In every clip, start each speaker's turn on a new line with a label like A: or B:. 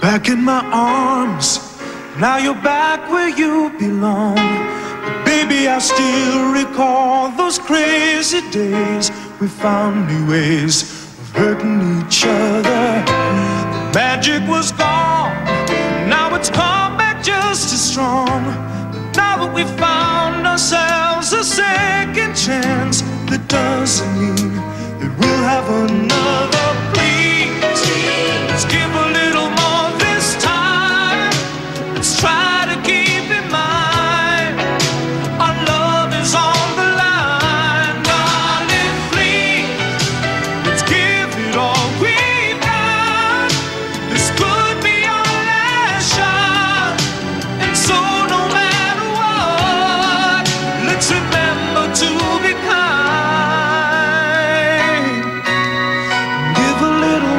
A: back in my arms. Now you're back where you belong. But baby, I still recall those crazy days. We found new ways of hurting each other. The magic was gone. Now it's come back just as strong. But now that we found ourselves a second chance, that doesn't mean that we'll have another. Please, let's give a little more this time. Let's try to keep in mind our love is on the line. Darling, please, let's give it all we've got. This could be our last shot. And so no matter what, let's remember to be kind. Give a little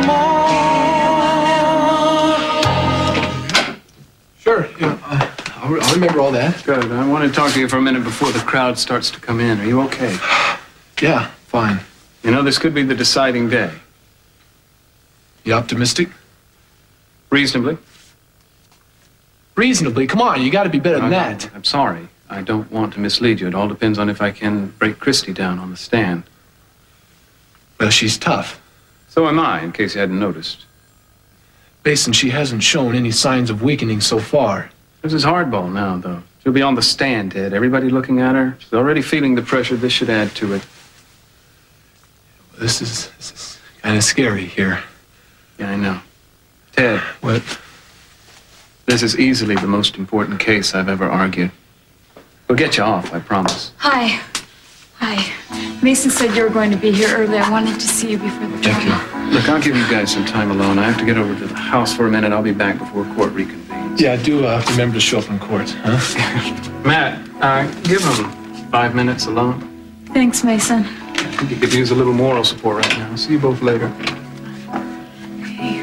A: more.
B: Sure, yeah, I'll remember all that.
C: Good. I want to talk to you for a minute before the crowd starts to come in. Are you okay?
B: Yeah, fine.
C: You know, this could be the deciding day.
B: You optimistic?
C: Reasonably.
B: Reasonably? Come on, you gotta be better than that.
C: I'm sorry. I don't want to mislead you. It all depends on if I can break Christy down on the stand.
B: Well, she's tough.
C: So am I, in case you hadn't noticed.
B: Mason, she hasn't shown any signs of weakening so far.
C: This is hardball now, though. She'll be on the stand, Ted. Everybody looking at her. She's already feeling the pressure. This should add to it.
B: This is kind of scary here.
C: Yeah, I know. Ted.
B: What?
C: This is easily the most important case I've ever argued. We'll get you off, I promise.
D: Hi. Hi. Mason said you were going to be here early. I wanted to see you before the trial.
B: Thank you.
C: Look, I'll give you guys some time alone. I have to get over to the house for a minute. I'll be back before court reconvenes.
B: Yeah, do remember to show up in court, huh?
C: Matt, give him 5 minutes alone.
D: Thanks, Mason.
C: I think he could use a little moral support right now. See you both later.
D: Okay.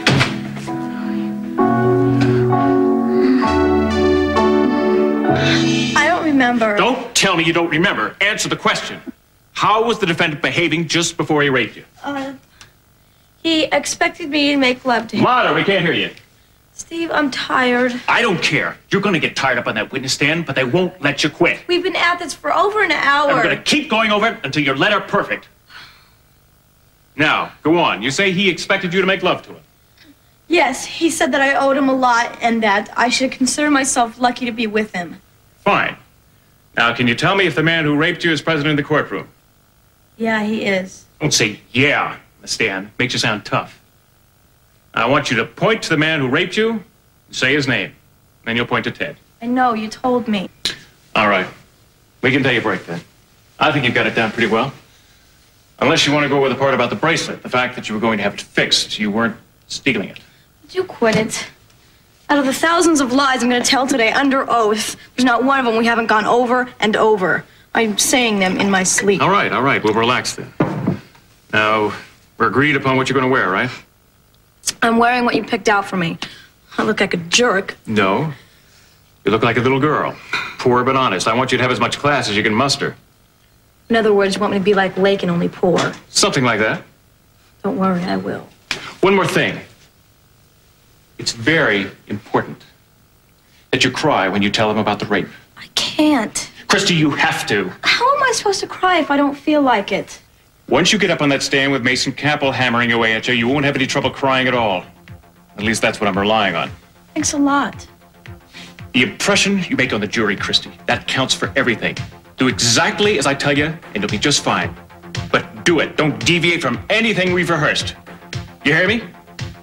E: I don't remember.
F: Don't tell me you don't remember. Answer the question. How was the defendant behaving just before he raped you?
E: He expected me to make love to him.
F: Louder, we can't hear you.
E: Steve, I'm tired.
F: I don't care. You're going to get tired up on that witness stand, but they won't let you quit.
E: We've been at this for over an hour.
F: And we're going to keep going over it until your letter perfect. Now, go on. You say he expected you to make love to him.
E: Yes, he said that I owed him a lot and that I should consider myself lucky to be with him.
F: Fine. Now, can you tell me if the man who raped you is present in the courtroom?
E: Yeah, he is.
F: Don't say yeah on the stand. Makes you sound tough. I want you to point to the man who raped you and say his name. Then you'll point to Ted.
E: I know, you told me.
F: All right. We can take a break then. I think you've got it down pretty well. Unless you want to go with the part about the bracelet, the fact that you were going to have it fixed. You weren't stealing it.
E: Would you quit it? Out of the thousands of lies I'm going to tell today under oath, there's not one of them we haven't gone over and over. I'm saying them in my sleep.
F: All right. We'll relax then. Now, we're agreed upon what you're going to wear, right?
E: I'm wearing what you picked out for me. I look like a jerk.
F: No. You look like a little girl. Poor but honest. I want you to have as much class as you can muster.
E: In other words, you want me to be like Lake and only poor.
F: Something like that.
E: Don't worry, I will.
F: One more thing. It's very important that you cry when you tell them about the rape.
E: I can't.
F: Christy, you have to.
E: How am I supposed to cry if I don't feel like it?
F: Once you get up on that stand with Mason Campbell hammering away at you, you won't have any trouble crying at all. At least that's what I'm relying on.
E: Thanks a lot.
F: The impression you make on the jury, Christy, that counts for everything. Do exactly as I tell you, and you'll be just fine. But do it. Don't deviate from anything we've rehearsed. You hear me?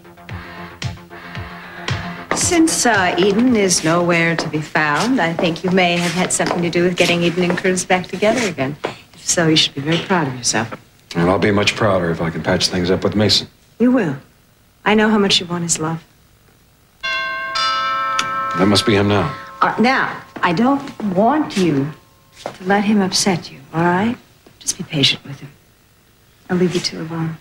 G: Since Eden is nowhere to be found, I think you may have had something to do with getting Eden and Curtis back together again. If so, you should be very proud of yourself.
H: And I'll be much prouder if I can patch things up with Mason.
G: You will. I know how much you want his love.
H: That must be him now.
G: Now, I don't want you to let him upset you, all right? Just be patient with him. I'll leave you two alone.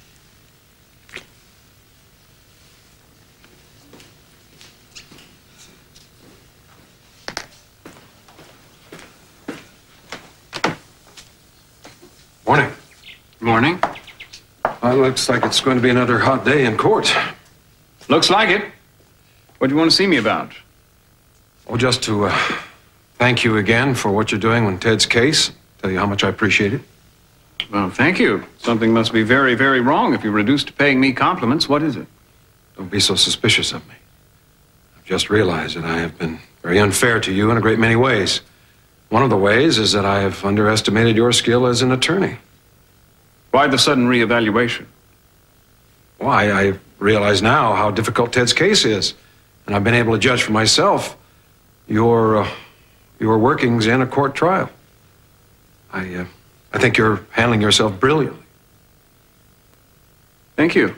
H: Morning.
C: Morning.
H: Well, looks like it's going to be another hot day in court.
C: Looks like it. What do you want to see me about?
H: Well, just to thank you again for what you're doing on Ted's case. Tell you how much I appreciate it.
C: Well, thank you. Something must be very, very wrong if you're reduced to paying me compliments. What is it?
H: Don't be so suspicious of me. I've just realized that I have been very unfair to you in a great many ways. One of the ways is that I have underestimated your skill as an attorney.
C: Why the sudden reevaluation?
H: Why, I realize now how difficult Ted's case is. And I've been able to judge for myself your workings in a court trial. I think you're handling yourself brilliantly.
C: Thank you.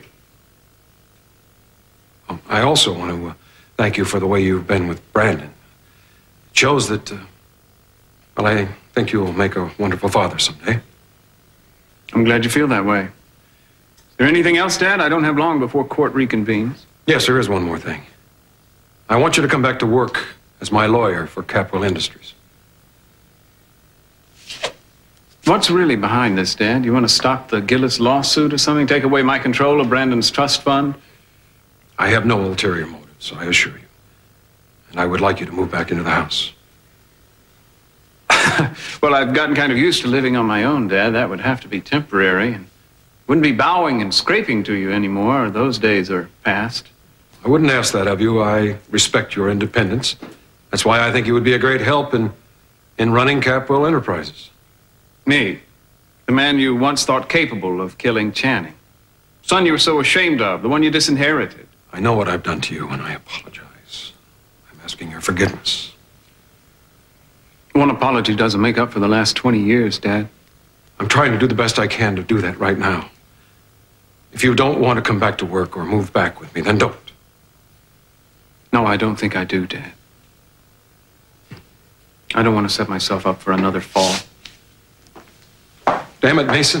H: I also want to thank you for the way you've been with Brandon. It shows that, well, I think you'll make a wonderful father someday.
C: I'm glad you feel that way. Is there anything else, Dad? I don't have long before court reconvenes.
H: Yes, there is one more thing. I want you to come back to work as my lawyer for Capwell Industries.
C: What's really behind this, Dad? You want to stop the Gillis lawsuit or something? Take away my control of Brandon's trust fund?
H: I have no ulterior motives, I assure you. And I would like you to move back into the house.
C: Well, I've gotten kind of used to living on my own, Dad. That would have to be temporary. And wouldn't be bowing and scraping to you anymore. Those days are past.
H: I wouldn't ask that of you. I respect your independence. That's why I think you would be a great help in running Capwell Enterprises.
C: Me, the man you once thought capable of killing Channing. Son you were so ashamed of, the one you disinherited.
H: I know what I've done to you, and I apologize. I'm asking your forgiveness.
C: One apology doesn't make up for the last 20 years, Dad.
H: I'm trying to do the best I can to do that right now. If you don't want to come back to work or move back with me, then don't.
C: No, I don't think I do, Dad. I don't want to set myself up for another fall.
H: Damn it, Mason.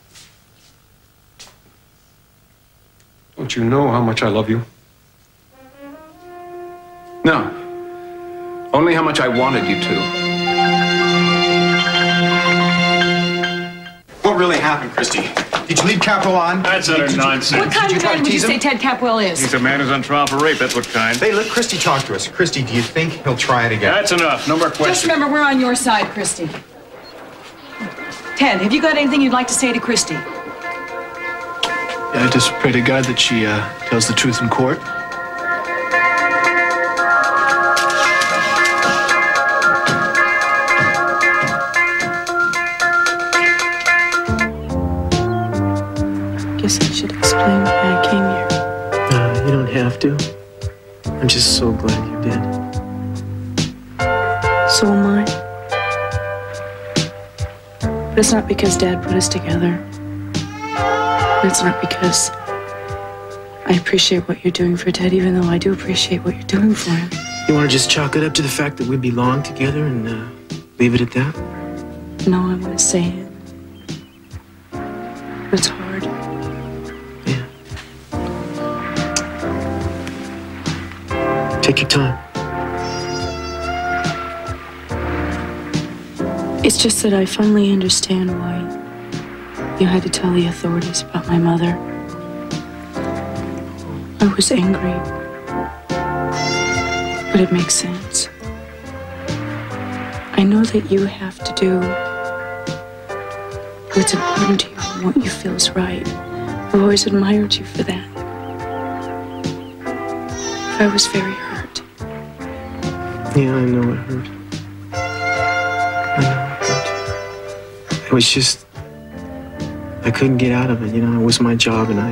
H: Don't you know how much I love you?
C: No. Only how much I wanted you to.
I: What really happened, Christy? Did you leave Capwell on?
F: That's utter nonsense.
J: What kind of man would you say Ted Capwell is?
F: He's a man who's on trial for rape. That's what kind.
I: Hey, let Christy talk to us. Christy, do you think he'll try it again?
F: That's enough. No more questions.
J: Just remember, we're on your side, Christy. Ted, have you got anything you'd like to say to Christy?
B: Yeah, I just pray to God that she tells the truth in court.
K: Guess I should explain why I came here.
L: You don't have to. I'm just so glad you did.
K: So am I. But it's not because Dad put us together. And it's not because I appreciate what you're doing for Ted, even though I do appreciate what you're doing for him.
L: You want to just chalk it up to the fact that we belong together and leave it at that?
K: No, I'm going to say it. But it's hard.
L: Yeah. Take your time.
K: It's just that I finally understand why you had to tell the authorities about my mother. I was angry, but it makes sense. I know that you have to do what's important to you and what you feel is right. I've always admired you for that. But I was very hurt.
L: Yeah, I know it hurt. It was just, I couldn't get out of it, you know. It was my job, and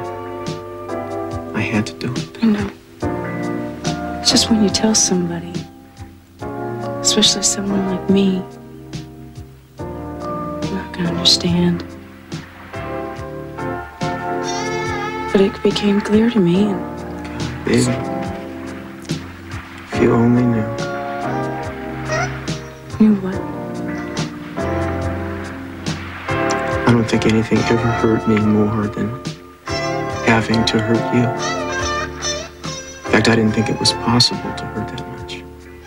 L: I had to do it.
K: I know. It's just when you tell somebody, especially someone like me, you're not gonna understand. But it became clear to me, and
L: God, baby, if you only knew.
K: Knew what?
L: I don't think anything ever hurt me more than having to hurt you. In fact, I didn't think it was possible to hurt that much.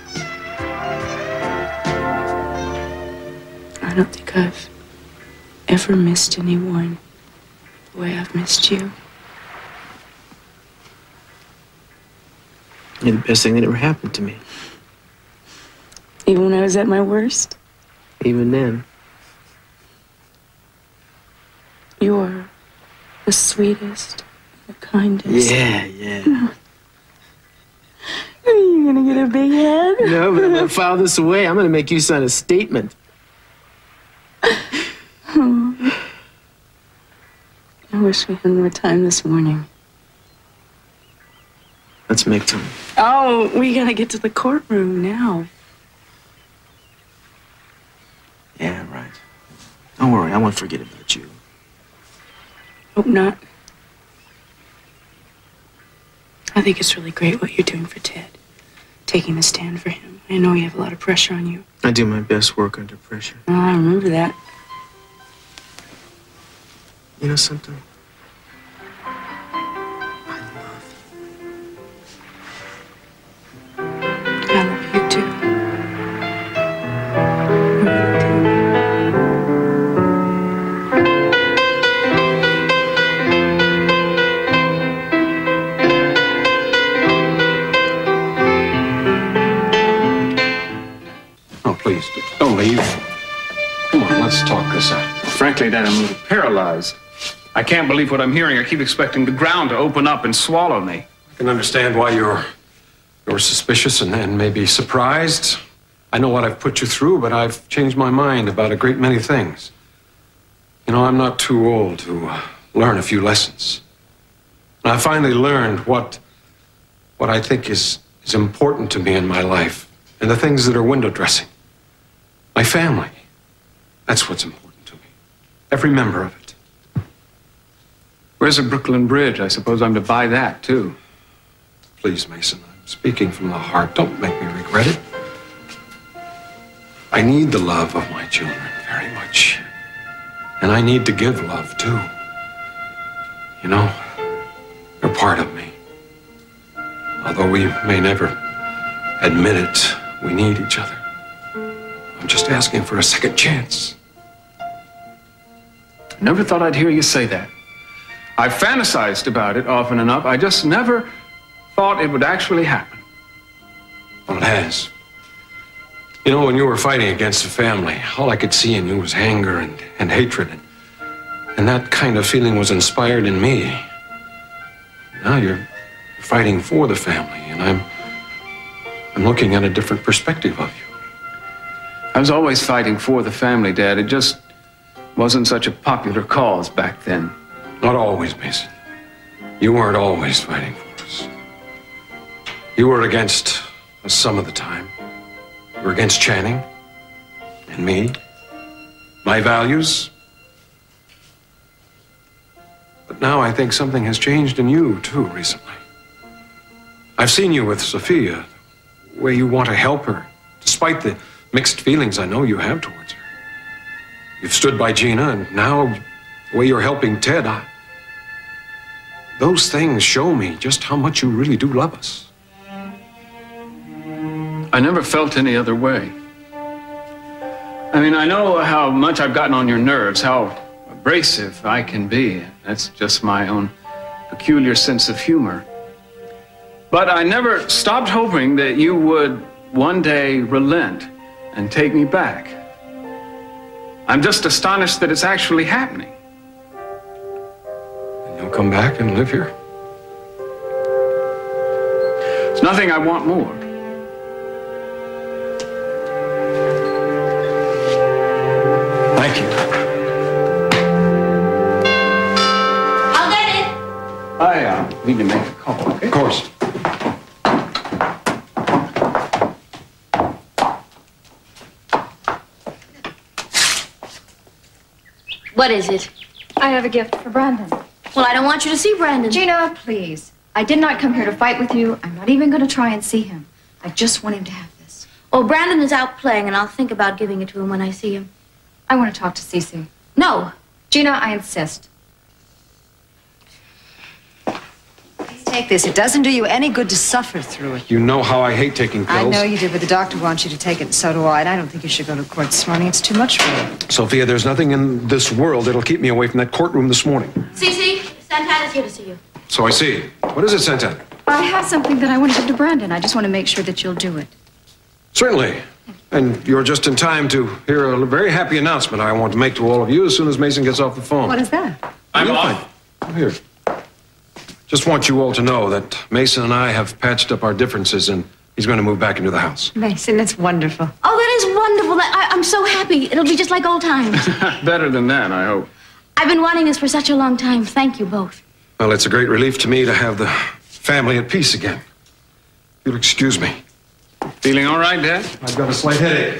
K: I don't think I've ever missed anyone the way I've missed you.
L: You're the best thing that ever happened to me.
K: Even when I was at my worst?
L: Even then.
K: You're the sweetest, the kindest.
L: Yeah.
K: Are you gonna get a big head?
L: No, but I'm gonna file this away. I'm gonna make you sign a statement.
K: I wish we had more time this morning.
L: Let's make time.
K: Oh, we gotta get to the courtroom now.
L: Yeah, right. Don't worry, I won't forget about you.
K: Hope not. I think it's really great what you're doing for Ted. Taking the stand for him. I know you have a lot of pressure on you.
L: I do my best work under pressure.
K: Oh, I remember that.
L: You know something?
K: I love you too.
H: Oh, please, don't leave. Come on, let's talk this out.
C: Frankly, Dad, I'm a little paralyzed. I can't believe what I'm hearing. I keep expecting the ground to open up and swallow me.
H: I can understand why you're suspicious and maybe surprised. I know what I've put you through, but I've changed my mind about a great many things. You know, I'm not too old to learn a few lessons. And I finally learned what I think is important to me in my life, and the things that are window dressing. My family. That's what's important to me. Every member of it.
C: Where's the Brooklyn Bridge? I suppose I'm to buy that, too.
H: Please, Mason, I'm speaking from the heart. Don't make me regret it. I need the love of my children very much. And I need to give love, too. You know, they're part of me. Although we may never admit it, we need each other. I'm just asking for a second chance.
C: Never thought I'd hear you say that. I fantasized about it often enough. I just never thought it would actually happen.
H: Well, it has. You know, when you were fighting against the family, all I could see in you was anger and hatred. And that kind of feeling was inspired in me. Now you're fighting for the family, and I'm looking at a different perspective of you.
C: I was always fighting for the family, Dad. It just wasn't such a popular cause back then.
H: Not always, Mason. You weren't always fighting for us. You were against us some of the time. You were against Channing and me, my values. But now I think something has changed in you, too, recently. I've seen you with Sophia, the way you want to help her, despite the mixed feelings I know you have towards her. You've stood by Gina, and now the way you're helping Ted, those things show me just how much you really do love us.
C: I never felt any other way. I mean, I know how much I've gotten on your nerves, how abrasive I can be. That's just my own peculiar sense of humor. But I never stopped hoping that you would one day relent and take me back. I'm just astonished that it's actually happening.
H: And you'll come back and live here?
C: There's nothing I want more.
H: Thank you.
E: I'll get it.
C: I need to make a call, okay?
H: Of course.
E: What is it?
D: I have a gift for Brandon.
E: Well, I don't want you to see Brandon.
D: Gina, please. I did not come here to fight with you. I'm not even going to try and see him. I just want him to have this.
E: Oh, Brandon is out playing, and I'll think about giving it to him when I see him.
D: I want to talk to Cece.
E: No.
D: Gina, I insist.
G: Please take this. It doesn't do you any good to suffer through it.
H: You know how I hate taking pills.
G: I know you do, but the doctor wants you to take it, and so do I. And I don't think you should go to court this morning. It's too much for you.
H: Sophia, there's nothing in this world that'll keep me away from that courtroom this morning.
E: Cece, Santana's here to see you.
H: So I see. What is it, Santana?
D: I have something that I want to give to Brandon. I just want to make sure that you'll do it.
H: Certainly. And you're just in time to hear a very happy announcement I want to make to all of you as soon as Mason gets off the phone.
G: What is that?
C: I'm off.
H: Here. Just want you all to know that Mason and I have patched up our differences and he's going to move back into the house.
G: Mason, that's wonderful.
E: Oh, that is wonderful. I'm so happy. It'll be just like old times.
C: Better than that, I hope.
E: I've been wanting this for such a long time. Thank you both.
H: Well, it's a great relief to me to have the family at peace again. If you'll excuse me.
C: Feeling all right, Dad?
H: I've got a slight headache.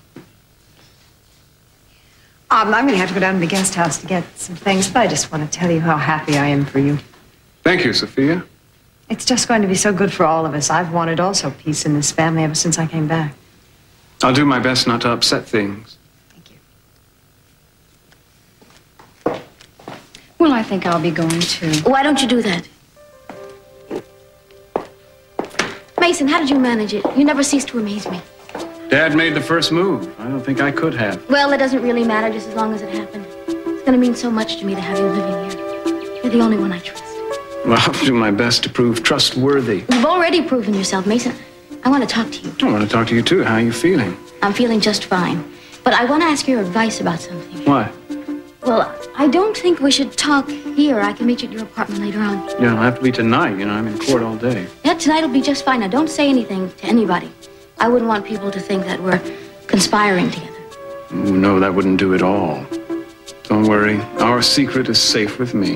G: I'm going to have to go down to the guest house to get some things, but I just want to tell you how happy I am for you.
C: Thank you, Sophia.
G: It's just going to be so good for all of us. I've wanted also peace in this family ever since I came back.
C: I'll do my best not to upset things.
D: Well, I think I'll be going too.
E: Why don't you do that? Mason, how did you manage it? You never cease to amaze me.
C: Dad made the first move. I don't think I could have.
E: Well, it doesn't really matter just as long as it happened. It's going to mean so much to me to have you living here. You're the only one I trust.
C: Well, I'll do my best to prove trustworthy.
E: You've already proven yourself, Mason. I want to talk to you.
C: I want to talk to you, too. How are you feeling?
E: I'm feeling just fine. But I want to ask your advice about something.
C: What?
E: Well, I don't think we should talk here. I can meet you at your apartment later on.
C: Yeah, it'll have to be tonight. You know, I'm in court all day.
E: Yeah, tonight will be just fine. Now, don't say anything to anybody. I wouldn't want people to think that we're conspiring together.
C: Ooh, no, that wouldn't do at all. Don't worry. Our secret is safe with me.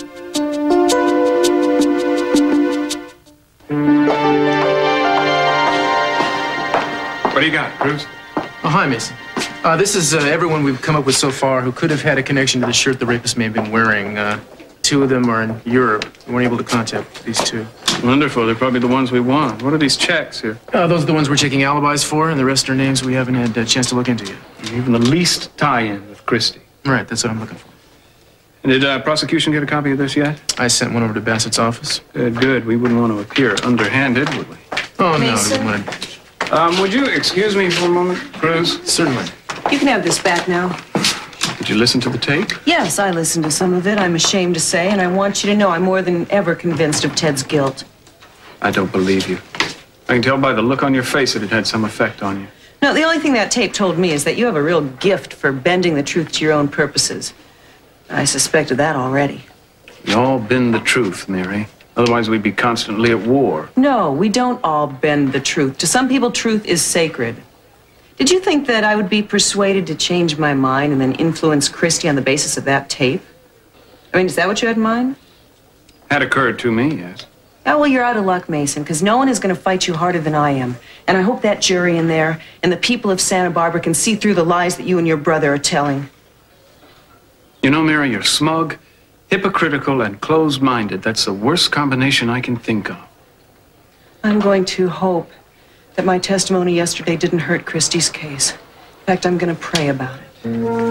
C: What do you got, Cruz?
B: Oh, hi, Mason. This is everyone we've come up with so far who could have had a connection to the shirt the rapist may have been wearing. Two of them are in Europe. We weren't able to contact these two.
C: Wonderful. They're probably the ones we want. What are these checks here?
B: Those are the ones we're checking alibis for, and the rest are names we haven't had a chance to look into yet.
C: Even the least tie-in with Christie.
B: Right, that's what I'm looking for.
C: And did prosecution get a copy of this yet?
B: I sent one over to Bassett's office.
C: Good, good. We wouldn't want to appear underhanded, would we?
B: Oh,
G: Mason?
B: no. We wouldn't.
C: Would you excuse me for a moment, Cruz?
B: Certainly.
J: You can have this back now.
C: Did you listen to the tape?
J: Yes, I listened to some of it, I'm ashamed to say, and I want you to know I'm more than ever convinced of Ted's guilt.
C: I don't believe you. I can tell by the look on your face that it had some effect on you.
J: No, the only thing that tape told me is that you have a real gift for bending the truth to your own purposes. I suspected that already.
C: We all bend the truth, Mary. Otherwise, we'd be constantly at war.
J: No, we don't all bend the truth. To some people, truth is sacred. Did you think that I would be persuaded to change my mind and then influence Christie on the basis of that tape? I mean, is that what you had in mind?
C: Had occurred to me, yes.
J: Oh, well, you're out of luck, Mason, because no one is going to fight you harder than I am. And I hope that jury in there and the people of Santa Barbara can see through the lies that you and your brother are telling.
C: You know, Mary, you're smug, hypocritical, and closed-minded. That's the worst combination I can think of.
J: I'm going to hope that my testimony yesterday didn't hurt Christie's case. In fact, I'm going to pray about it.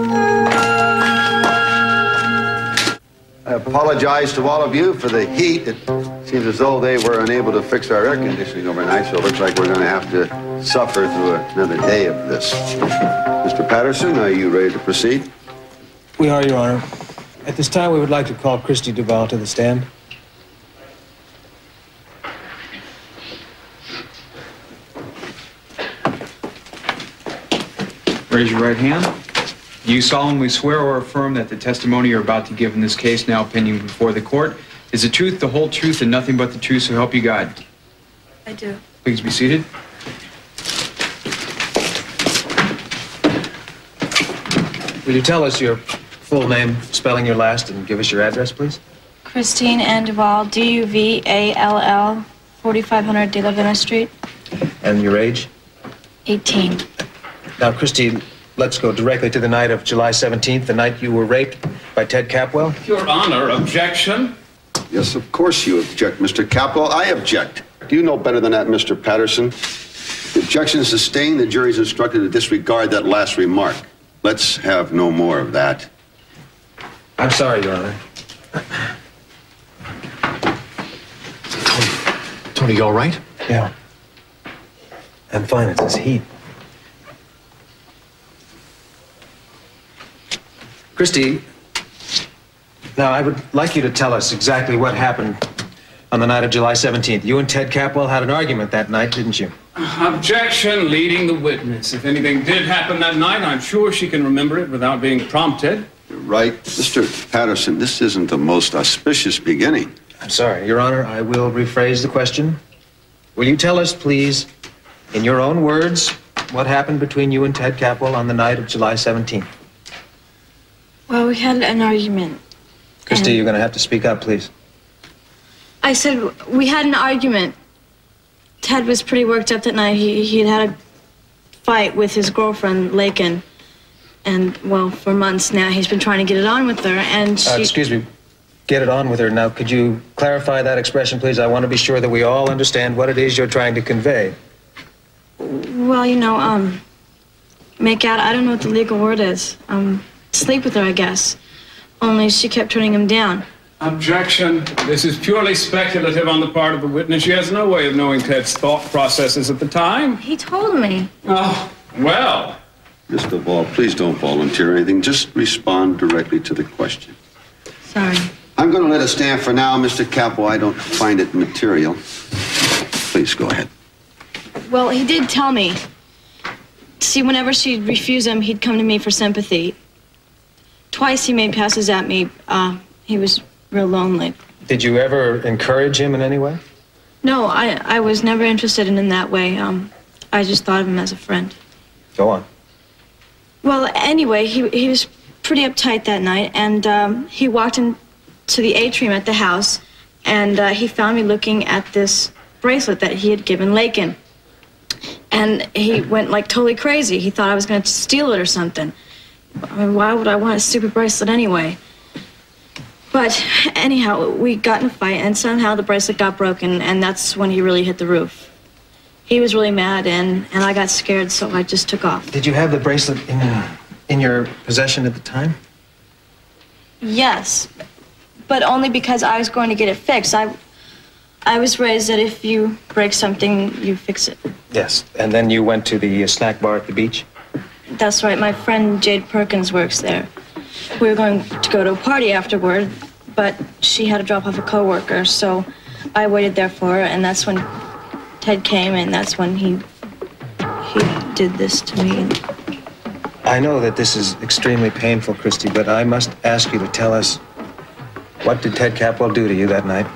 M: I apologize to all of you for the heat. It seems as though they were unable to fix our air conditioning overnight, so it looks like we're going to have to suffer through another day of this. Mr. Patterson, are you ready to proceed?
N: We are, Your Honor. At this time, we would like to call Christie Duval to the stand.
O: Raise your right hand. Do you solemnly swear or affirm that the testimony you're about to give in this case now pending before the court is the truth, the whole truth, and nothing but the truth, so help you God?
E: I do.
O: Please be seated.
N: Will you tell us your full name, spelling your last, and give us your address, please?
P: Christine Ann Duval, D-U-V-A-L-L, 4500 De La Vena Street.
N: And your age?
P: 18.
N: Now, Christie, let's go directly to the night of July 17th, the night you were raped by Ted Capwell.
C: Your Honor, objection?
M: Yes, of course you object, Mr. Capwell. I object. Do you know better than that, Mr. Patterson? The objection is sustained. The jury's instructed to disregard that last remark. Let's have no more of that.
N: I'm sorry, Your Honor.
H: Tony, you all right?
N: Yeah. I'm fine. It's this heat. Christie, now I would like you to tell us exactly what happened on the night of July 17th. You and Ted Capwell had an argument that night, didn't you?
C: Objection, leading the witness. If anything did happen that night, I'm sure she can remember it without being prompted.
M: You're right. Mr. Patterson, this isn't the most auspicious beginning.
N: I'm sorry, Your Honor, I will rephrase the question. Will you tell us, please, in your own words, what happened between you and Ted Capwell on the night of July 17th?
D: Well, we had an argument.
N: Christy, you're going to have to speak up, please.
D: I said we had an argument. Ted was pretty worked up that night. He'd had a fight with his girlfriend, Lakin. And, well, for months now, he's been trying to get it on with her, and she...
N: Excuse me. Get it on with her. Now, could you clarify that expression, please? I want to be sure that we all understand what it is you're trying to convey.
D: Well, you know, make out, I don't know what the legal word is. Sleep with her, I guess. Only she kept turning him down.
C: Objection. This is purely speculative on the part of the witness. She has no way of knowing Ted's thought processes at the time.
D: He told me.
C: Oh, well.
M: Mr. Ball, please don't volunteer anything. Just respond directly to the question.
D: Sorry.
M: I'm going to let it stand for now, Mr. Capwell. I don't find it material. Please go ahead.
D: Well, he did tell me. See, whenever she'd refuse him, he'd come to me for sympathy. Twice he made passes at me. He was real lonely.
N: Did you ever encourage him in any way?
D: No, I was never interested in him that way. I just thought of him as a friend.
N: Go on.
D: Well, anyway, he was pretty uptight that night, and he walked into the atrium at the house, and he found me looking at this bracelet that he had given Lakin. And he went like totally crazy. He thought I was going to steal it or something. I mean, why would I want a stupid bracelet anyway? But anyhow, we got in a fight, and somehow the bracelet got broken, and that's when he really hit the roof. He was really mad, and I got scared, so I just took off.
N: Did you have the bracelet in your possession at the time?
D: Yes, but only because I was going to get it fixed. I was raised that if you break something, you fix it.
N: Yes, and then you went to the snack bar at the beach?
D: That's right. My friend Jade Perkins works there. We were going to go to a party afterward, but she had to drop off a coworker, so I waited there for her, and that's when Ted came, and that's when he did this to me.
N: I know that this is extremely painful, Christy, but I must ask you to tell us, what did Ted Capwell do to you that night?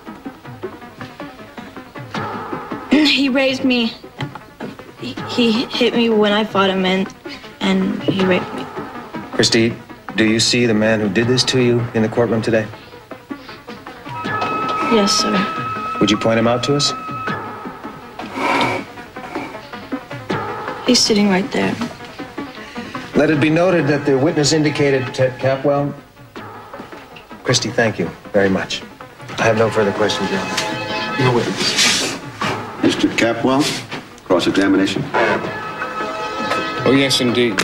D: He raised me. He hit me when I fought him, and he raped me.
N: Christy, do you see the man who did this to you in the courtroom today?
D: Yes, sir.
N: Would you point him out to us?
D: He's sitting right there.
N: Let it be noted that the witness indicated Ted Capwell. Christy, thank you very much. I have no further questions, Your Honor. Your witness.
M: Mr. Capwell, cross-examination.
C: Oh, yes, indeed.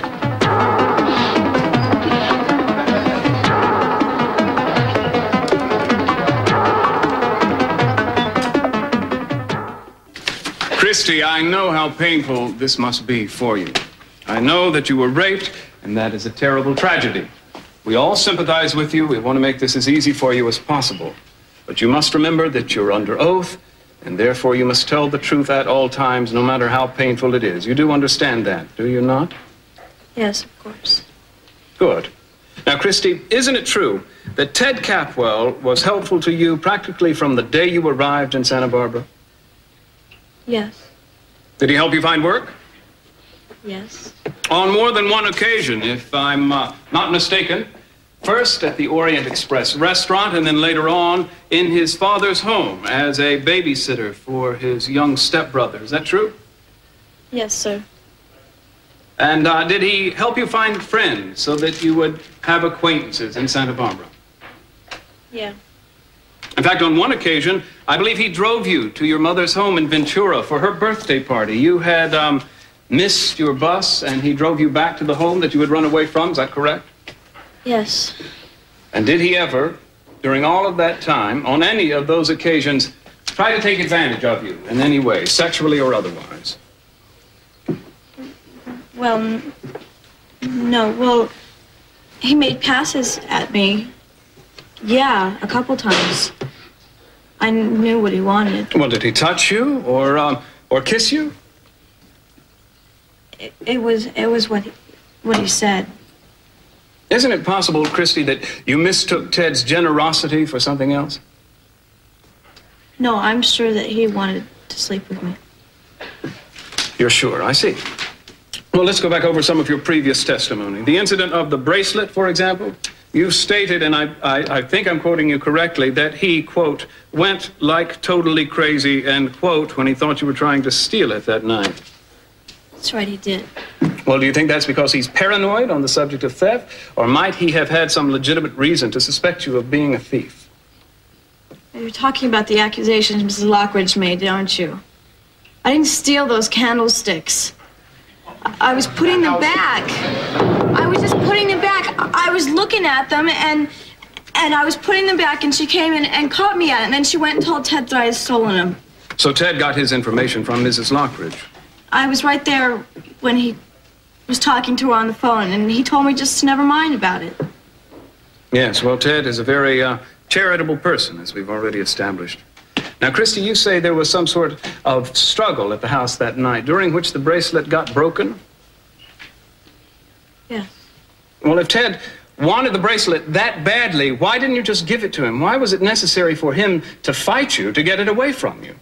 C: Christy, I know how painful this must be for you. I know that you were raped, and that is a terrible tragedy. We all sympathize with you. We want to make this as easy for you as possible. But you must remember that you're under oath, and therefore you must tell the truth at all times, no matter how painful it is. You do understand that, do you not?
D: Yes, of course.
C: Good. Now, Christy, isn't it true that Ted Capwell was helpful to you practically from the day you arrived in Santa Barbara?
D: Yes.
C: Did he help you find work?
D: Yes.
C: On more than one occasion, if I'm not mistaken. First at the Orient Express restaurant, and then later on in his father's home as a babysitter for his young stepbrother. Is that true?
D: Yes, sir.
C: And did he help you find friends so that you would have acquaintances in Santa Barbara?
D: Yeah.
C: In fact, on one occasion, I believe he drove you to your mother's home in Ventura for her birthday party. You had missed your bus, and he drove you back to the home that you had run away from. Is that correct?
D: Yes.
C: And did he ever, during all of that time, on any of those occasions, try to take advantage of you in any way, sexually or otherwise?
D: Well, no. Well, he made passes at me. Yeah, a couple times. I knew what he wanted.
C: Well, did he touch you or kiss you?
D: It was what he said.
C: Isn't it possible, Christy, that you mistook Ted's generosity for something else?
D: No, I'm sure that he wanted to sleep with me.
C: You're sure, I see. Well, let's go back over some of your previous testimony. The incident of the bracelet, for example, you stated, and I think I'm quoting you correctly, that he, quote, went like totally crazy, end quote, when he thought you were trying to steal it that night.
D: That's right, he did.
C: Well, do you think that's because he's paranoid on the subject of theft, or might he have had some legitimate reason to suspect you of being a thief?
D: You're talking about the accusations Mrs. Lockridge made, aren't you? I didn't steal those candlesticks. I was putting them back. I was just putting them back. I was looking at them, and I was putting them back, and she came in and caught me at it, and then she went and told Ted that I had stolen them.
C: So Ted got his information from Mrs. Lockridge?
D: I was right there when he was talking to her on the phone, and he told me just to never mind about it.
C: Yes, well, Ted is a very charitable person, as we've already established. Now, Christy, you say there was some sort of struggle at the house that night, during which the bracelet got broken?
D: Yes.
C: Well, if Ted wanted the bracelet that badly, why didn't you just give it to him? Why was it necessary for him to fight you to get it away from you?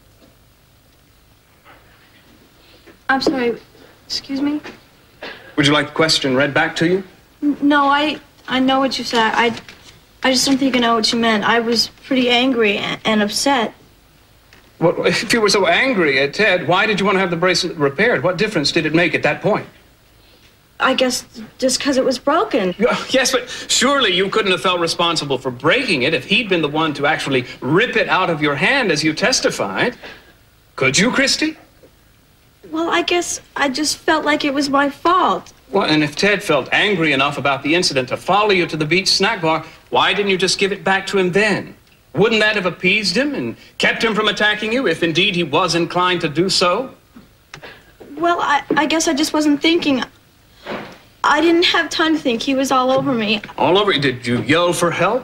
D: I'm sorry, excuse me?
C: Would you like the question read back to you?
D: No, I know what you said. I just don't think I know what you meant. I was pretty angry and upset.
C: Well, if you were so angry at Ted, why did you want to have the bracelet repaired? What difference did it make at that point?
D: I guess just because it was broken.
C: Yes, but surely you couldn't have felt responsible for breaking it if he'd been the one to actually rip it out of your hand as you testified. Could you, Christy?
D: Well, I guess I just felt like it was my fault.
C: Well, and if Ted felt angry enough about the incident to follow you to the beach snack bar, why didn't you just give it back to him then? Wouldn't that have appeased him and kept him from attacking you, if indeed he was inclined to do so?
D: Well, I guess I just wasn't thinking. I didn't have time to think. He was all over me.
C: All over you? Did you yell for help?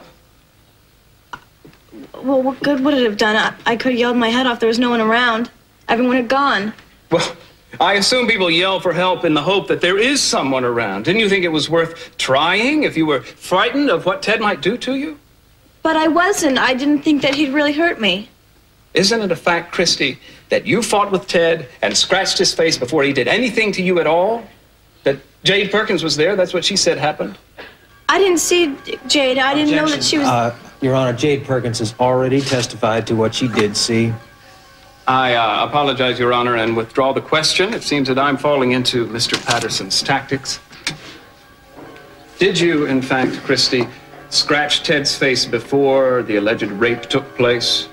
D: Well, what good would it have done? I could have yelled my head off. There was no one around. Everyone had gone.
C: Well, I assume people yell for help in the hope that there is someone around. Didn't you think it was worth trying if you were frightened of what Ted might do to you?
D: But I wasn't. I didn't think that he'd really hurt me.
C: Isn't it a fact, Christy, that you fought with Ted and scratched his face before he did anything to you at all? That Jade Perkins was there? That's what she said happened?
D: I didn't see Jade. I didn't know that she was...
N: Your Honor, Jade Perkins has already testified to what she did see.
C: I apologize, Your Honor, and withdraw the question. It seems that I'm falling into Mr. Patterson's tactics. Did you, in fact, Christy, scratch Ted's face before the alleged rape took place?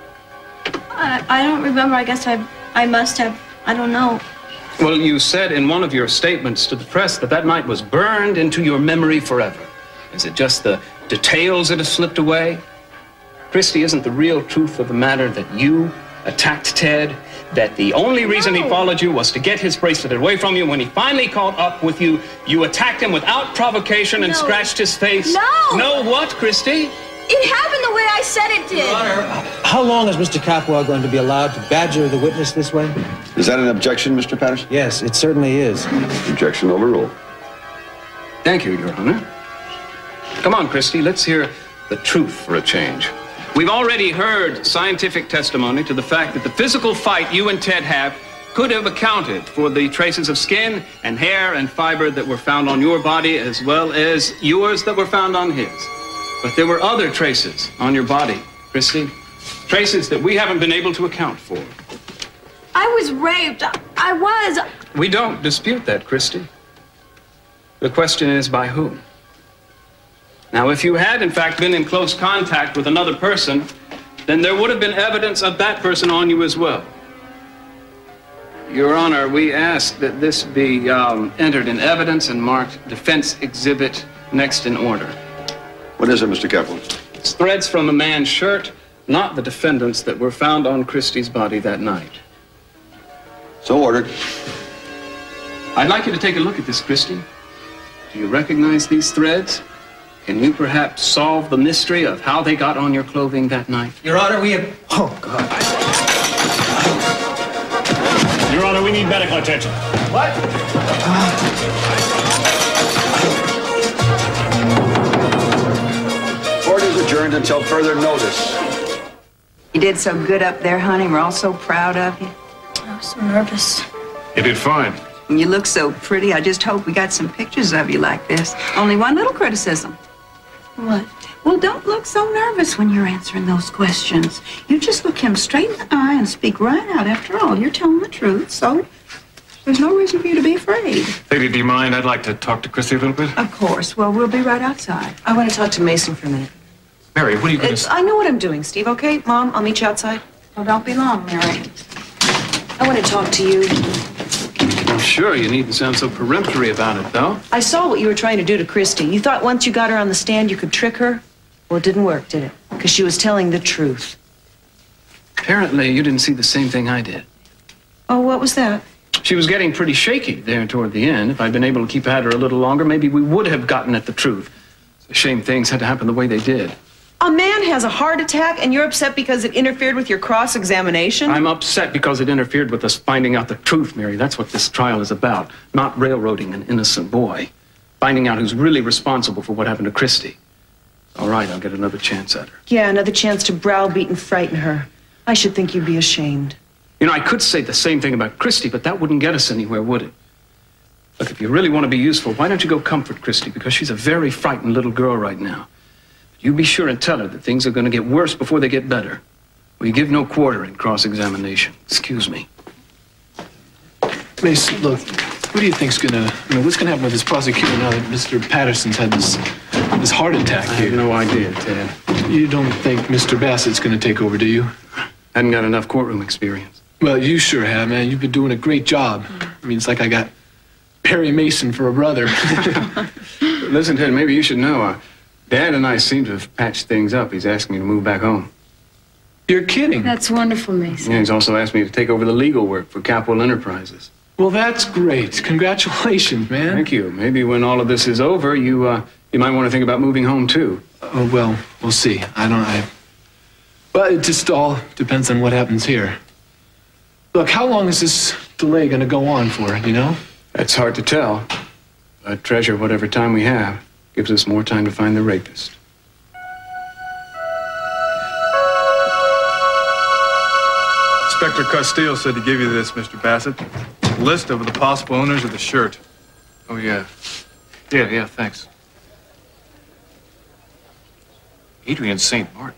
D: I don't remember. I guess I must have. I don't know.
C: Well, you said in one of your statements to the press that that night was burned into your memory forever. Is it just the details that have slipped away? Christy, isn't the real truth of the matter that you attacked Ted, that the only reason he followed you was to get his bracelet away from you? When he finally caught up with you, you attacked him without provocation and scratched his face?
D: No!
C: No what, Christy?
D: It happened the way I said it did.
N: Your Honor, how long is Mr. Capwell going to be allowed to badger the witness this way?
M: Is that an objection, Mr. Patterson?
N: Yes, it certainly is.
M: Objection overruled.
C: Thank you, Your Honor. Come on, Christy, let's hear the truth for a change. We've already heard scientific testimony to the fact that the physical fight you and Ted have could have accounted for the traces of skin and hair and fiber that were found on your body, as well as yours that were found on his. But there were other traces on your body, Christy. Traces that we haven't been able to account for.
D: I was raped. I was.
C: We don't dispute that, Christy. The question is by whom? Now, if you had, in fact, been in close contact with another person, then there would have been evidence of that person on you as well. Your Honor, we ask that this be entered in evidence and marked defense exhibit next in order.
M: What is it, Mr. Capwell?
C: It's threads from a man's shirt, not the defendant's, that were found on Christie's body that night.
M: So ordered.
C: I'd like you to take a look at this, Christie. Do you recognize these threads? Can you perhaps solve the mystery of how they got on your clothing that night?
N: Your Honor, we have... Oh, God.
F: Your Honor, we need medical attention.
N: What?
M: Court is adjourned until further notice.
G: You did so good up there, honey. We're all so proud of you.
D: I was so nervous.
F: You did fine.
G: And you look so pretty. I just hope we got some pictures of you like this. Only one little criticism.
D: What?
G: Well, don't look so nervous when you're answering those questions. You just look him straight in the eye and speak right out. After all, you're telling the truth, so there's no reason for you to be afraid.
F: Lady, do you mind? I'd like to talk to Christy a little bit.
G: Of course. Well, we'll be right outside.
J: I want to talk to Mason for a minute.
F: Mary, what are you going to...
J: I know what I'm doing, Steve, okay? Mom, I'll meet you outside.
G: Well, don't be long, Mary.
J: I want to talk to you.
C: I'm sure you needn't sound so peremptory about it, though.
J: I saw what you were trying to do to Christy. You thought once you got her on the stand, you could trick her? Well, it didn't work, did it? Because she was telling the truth.
C: Apparently, you didn't see the same thing I did.
J: Oh, what was that?
C: She was getting pretty shaky there toward the end. If I'd been able to keep at her a little longer, maybe we would have gotten at the truth. It's a shame things had to happen the way they did.
J: A man has a heart attack, and you're upset because it interfered with your cross-examination?
C: I'm upset because it interfered with us finding out the truth, Mary. That's what this trial is about. Not railroading an innocent boy. Finding out who's really responsible for what happened to Christy. All right, I'll get another chance at her.
J: Yeah, another chance to browbeat and frighten her. I should think you'd be ashamed.
C: You know, I could say the same thing about Christy, but that wouldn't get us anywhere, would it? Look, if you really want to be useful, why don't you go comfort Christy? Because she's a very frightened little girl right now. You be sure and tell her that things are going to get worse before they get better. We give no quarter in cross-examination. Excuse me.
B: Mason, look, what do you think's gonna, what's gonna happen with this prosecutor now that Mr. Patterson's had this heart attack here?
C: I have no idea, Ted.
B: You don't think Mr. Bassett's gonna take over, do you?
C: Hadn't got enough courtroom experience.
B: Well, you sure have, man. You've been doing a great job. I mean, it's like I got Perry Mason for a brother.
C: Listen, Ted, maybe you should know. Dad and I seem to have patched things up. He's asking me to move back home.
B: You're kidding.
K: That's wonderful, Mason.
C: Yeah, he's also asked me to take over the legal work for Capwell Enterprises.
B: Well, that's great. Congratulations, man.
C: Thank you. Maybe when all of this is over, you might want to think about moving home, too.
B: Oh, well, we'll see. But it just all depends on what happens here. Look, how long is this delay going to go on for, you know?
C: That's hard to tell. But treasure whatever time we have. Gives us more time to find the rapist.
Q: Inspector Castile said to give you this, Mr. Bassett. A list of the possible owners of the shirt.
F: Oh, yeah. Yeah, thanks. Adrian St. Martin.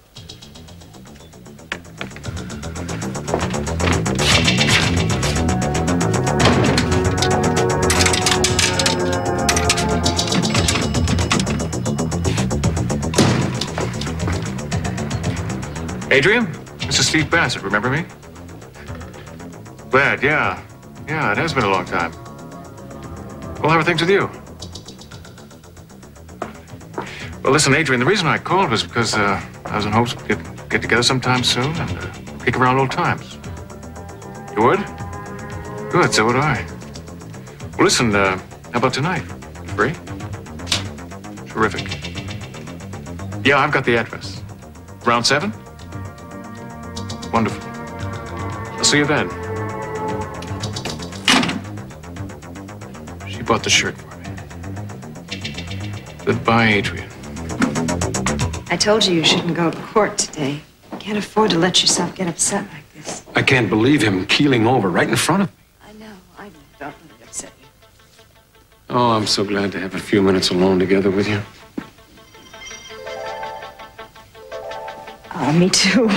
F: Adrian, this is Steve Bassett, remember me? Glad, yeah. Yeah, it has been a long time. Well, how are things with you? Well, listen, Adrian, the reason I called was because I was in hopes we could get together sometime soon and kick around old times. You would? Good, so would I. Well, listen, how about tonight? Free? Terrific. Yeah, I've got the address. Around 7? Wonderful. I'll see you then. She bought the shirt for me. Goodbye, Adrian.
G: I told you shouldn't go to court today. You can't afford to let yourself get upset like this.
H: I can't believe him keeling over right in front of me.
G: I know. Don't let it upset you.
H: Oh, I'm so glad to have a few minutes alone together with you.
G: Oh, me too.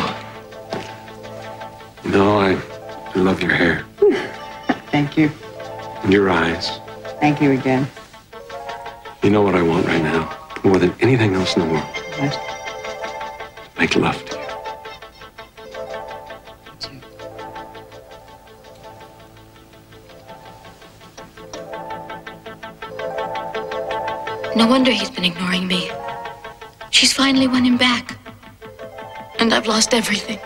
H: No, I love your hair.
G: Thank you.
H: And your eyes.
G: Thank you again.
H: You know what I want right now? More than anything else in the world.
G: What?
H: To make love to you.
R: No wonder he's been ignoring me. She's finally won him back. And I've lost everything.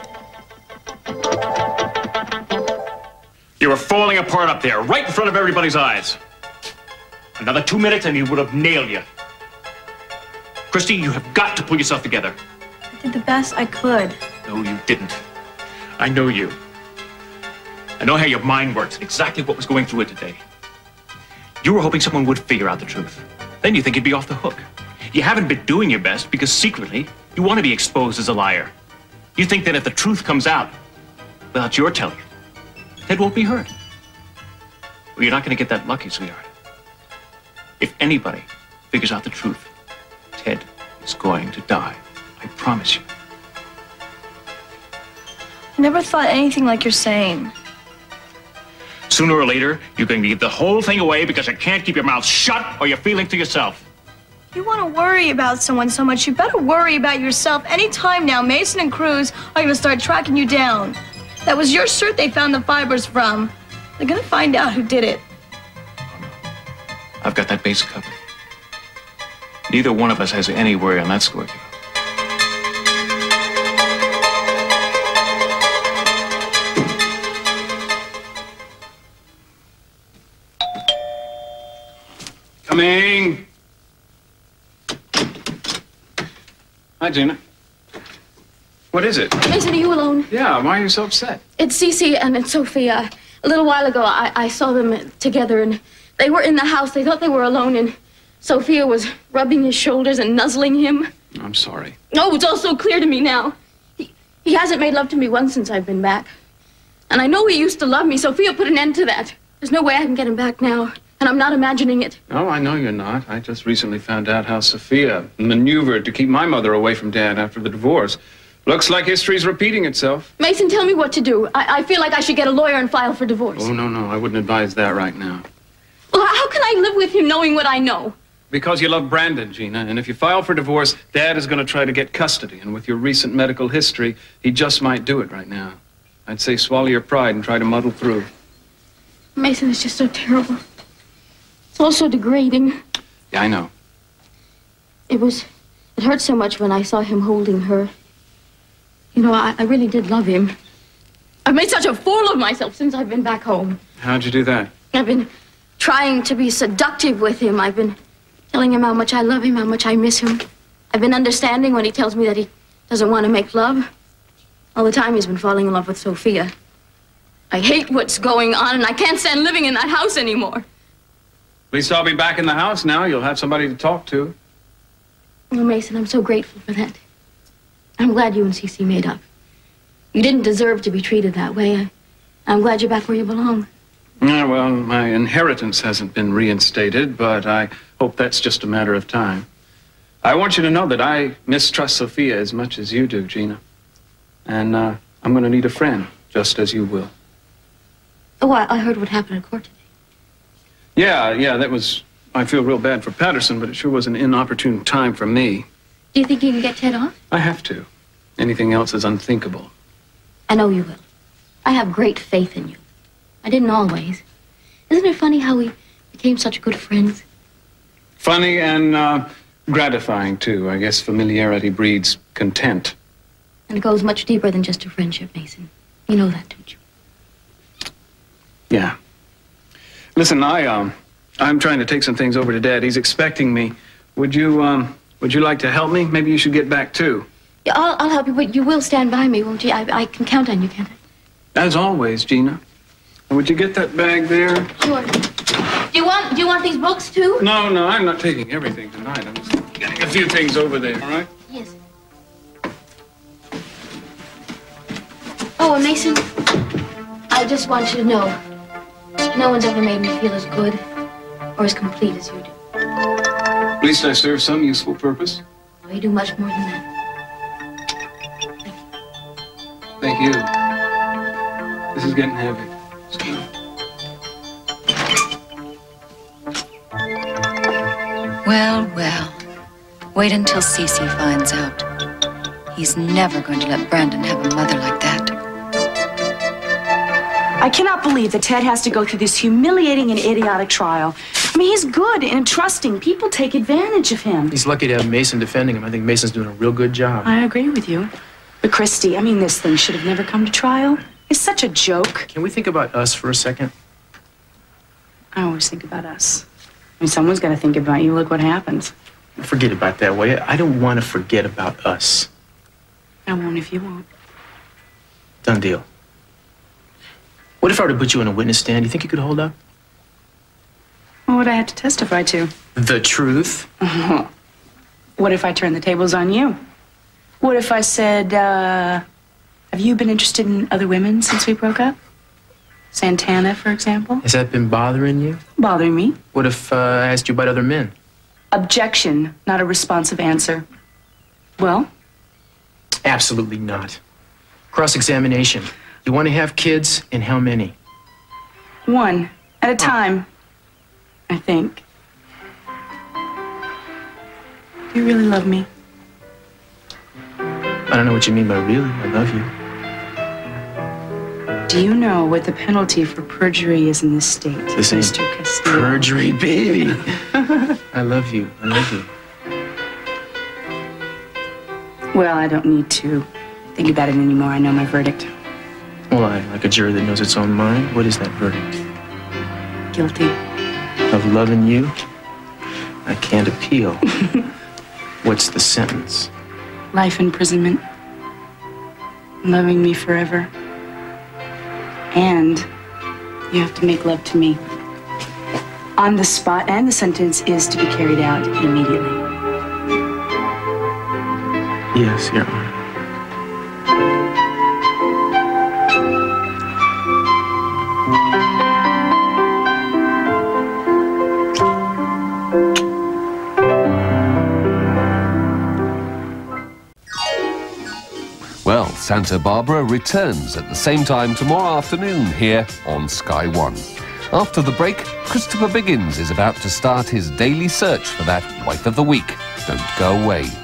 F: You were falling apart up there, right in front of everybody's eyes. Another 2 minutes and he would have nailed you. Christy, you have got to pull yourself together.
D: I did the best I could.
F: No, you didn't. I know you. I know how your mind works and exactly what was going through it today. You were hoping someone would figure out the truth. Then you think you'd be off the hook. You haven't been doing your best because secretly you want to be exposed as a liar. You think that if the truth comes out without your telling it, Ted won't be hurt. Well, you're not going to get that lucky, sweetheart. If anybody figures out the truth, Ted is going to die. I promise you.
D: I never thought anything like you're saying.
F: Sooner or later, you're going to give the whole thing away because you can't keep your mouth shut or you're feeling to yourself.
D: You want to worry about someone so much, you better worry about yourself. Any time now, Mason and Cruz are going to start tracking you down. That was your shirt they found the fibers from. They're going to find out who did it.
F: I've got that base covered. Neither one of us has any worry on that score.
C: Coming. Hi, Gina. What is it?
R: Mason, are you alone?
C: Yeah, why are you so upset?
R: It's Cece and it's Sophia. A little while ago, I saw them together, and they were in the house. They thought they were alone, and Sophia was rubbing his shoulders and nuzzling him.
C: I'm sorry.
R: Oh, it's all so clear to me now. He hasn't made love to me once since I've been back. And I know he used to love me. Sophia put an end to that. There's no way I can get him back now, and I'm not imagining it.
C: Oh, I know you're not. I just recently found out how Sophia maneuvered to keep my mother away from Dad after the divorce. Looks like history's repeating itself.
R: Mason, tell me what to do. I feel like I should get a lawyer and file for divorce.
C: Oh, no, I wouldn't advise that right now.
R: Well, how can I live with him knowing what I know?
C: Because you love Brandon, Gina, and if you file for divorce, Dad is going to try to get custody, and with your recent medical history, he just might do it right now. I'd say swallow your pride and try to muddle through.
R: Mason is just so terrible. It's all so degrading.
C: Yeah, I know.
R: It hurt so much when I saw him holding her. You know, I really did love him. I've made such a fool of myself since I've been back home.
C: How'd you do that?
R: I've been trying to be seductive with him. I've been telling him how much I love him, how much I miss him. I've been understanding when he tells me that he doesn't want to make love. All the time he's been falling in love with Sophia. I hate what's going on, and I can't stand living in that house anymore.
C: At least I'll be back in the house now. You'll have somebody to talk to.
R: Well, Mason, I'm so grateful for that. I'm glad you and Cece made up. You didn't deserve to be treated that way. I'm glad you're back where you belong.
C: Yeah, well, my inheritance hasn't been reinstated, but I hope that's just a matter of time. I want you to know that I mistrust Sophia as much as you do, Gina. And I'm going to need a friend, just as you will.
R: Oh, I heard what happened at court today.
C: Yeah, that was... I feel real bad for Patterson, but it sure was an inopportune time for me.
R: Do you think you can get Ted off?
C: I have to. Anything else is unthinkable.
R: I know you will. I have great faith in you. I didn't always. Isn't it funny how we became such good friends?
C: Funny and gratifying, too. I guess familiarity breeds content.
R: And it goes much deeper than just a friendship, Mason. You know that, don't you?
C: Yeah. Listen, I'm trying to take some things over to Dad. He's expecting me. Would you like to help me? Maybe you should get back, too.
R: Yeah, I'll help you, but you will stand by me, won't you? I can count on you, can't I?
C: As always, Gina. Would you get that bag there?
R: Sure. Do you want these books, too?
C: No, I'm not taking everything tonight. I'm just getting a few things over there, all right?
R: Yes. Oh, and Mason, I just want you to know, no one's ever made me feel as good or as complete as you do.
C: At least I serve some useful purpose.
R: Oh, you do much more than that.
C: Thank you. This is getting heavy.
S: Well. Wait until Cece finds out. He's never going to let Brandon have a mother like that.
E: I cannot believe that Ted has to go through this humiliating and idiotic trial. I mean, he's good and trusting. People take advantage of him.
B: He's lucky to have Mason defending him. I think Mason's doing a real good job.
E: I agree with you. But Christy, I mean, this thing should have never come to trial. It's such a joke.
B: Can we think about us for a second?
E: I always think about us. I mean, someone's got to think about you. Look what happens.
B: Forget about that way. I don't want to forget about us.
K: I won't if you won't.
B: Done deal. What if I were to put you on a witness stand? You think you could hold up?
K: What would I have to testify to?
B: The truth.
K: What if I turned the tables on you? What if I said, have you been interested in other women since we broke up? Santana, for example?
B: Has that been bothering you?
K: Bothering me?
B: What if I asked you about other men?
K: Objection, not a responsive answer. Well?
B: Absolutely not. Cross-examination. You want to have kids, and how many?
K: One at a time, I think. Do you really love me?
B: I don't know what you mean by really. I love you.
K: Do you know what the penalty for perjury is in this state,
B: This ain't
K: Mr. Castillo?
B: perjury, baby. I love you. I love you.
K: Well, I don't need to think about it anymore. I know my verdict.
B: Well, I like a jury that knows its own mind. What is that verdict?
K: Guilty.
B: Of loving you? I can't appeal. What's the sentence?
K: Life imprisonment. Loving me forever. And you have to make love to me on the spot, and the sentence is to be carried out immediately.
B: Yes, Your Honor.
T: Well, Santa Barbara returns at the same time tomorrow afternoon here on Sky One. After the break, Christopher Biggins is about to start his daily search for that wife of the week. Don't go away.